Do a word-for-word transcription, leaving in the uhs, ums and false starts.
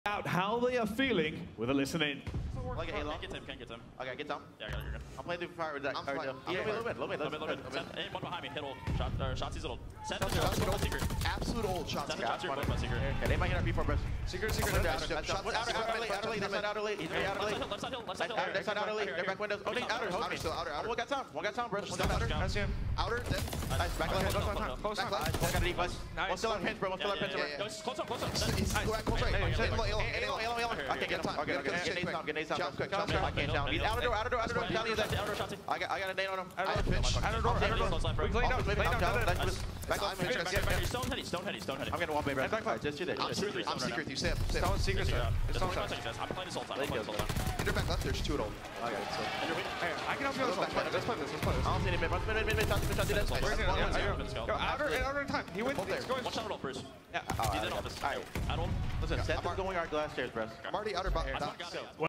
out how they are feeling with a listening. Like a halo. Can't get him, can't get him. Okay, get down. Yeah, you're good. I'm playing through fire with that. I'm Right, fine. yeah, I'm yeah, a little bit, a little bit, Little bit, little bit. little bit. Hey, one behind me, hit ult. Shot, or Shotzi's ult. Send the Shots, Shotzi, shots, Secret. Absolute old shots. Send the Shotzi, both my secret. Okay, they might get our P four burst. Secret, secret. Outer, Outer, outer, shots, outer, outer, outer late, outer late, left side, outer late. He's very outer late. Left side hill, left side hill. Outer, left side, outer late. They're back windows. Oh, they outer, hold Outer me. still, outer, outer. One got time, one got time, bro. One Still got outer. time. I see him. Outer, dead. Nice, back left, Close close left, one. close Back left. left. One got a deep bus. Nice. One still on pinch, bro. One still on pinch. Yeah, yeah, yeah. Close, close up, close up. He's go back, close right. Hey, hey, Elo, elo, Hey, elo. elo, elo, elo. I can't get him. Okay, okay. Get nades down, get nades down. Jump quick, Jump jump quick. I can't down. He's outer door, outer door, outer door. Down, he's there. Outer Shotzi. I got, I got a nade on him. I have pitch. Outer door, outer door. Close left, bro. We're playing Offense, out, maybe playing down, out. down. Nice. Back I'm off. pitch. Back, back, back. Stone heady, stone heady, stone heady. I'm getting one bay, bro. Back left. Just you there. I'm Just secret. I'm secret. You stay up. Stay Stone up. secret. Yeah, It's just stone one secret. second, I'm playing this whole time. I'm playing this whole time. Enter back left. There's two at old. I got it. So. Hey, I can help you on this one. Let's play this. Let's play this. I don't see any mid. Mid, mid, mid, mid. Shot, mid, shot, dead. Where's it? Yeah, Yeah, yeah, I let's go. go. Go outer and outer in time. He wins. Both there. He's going. One shot at ult, Bruce. Yeah. Oh, He's in I- office. Alright. At ult. Listen, Yeah, Seth I'm is going our glass stairs, bro. I'm already outer bottom. I got it.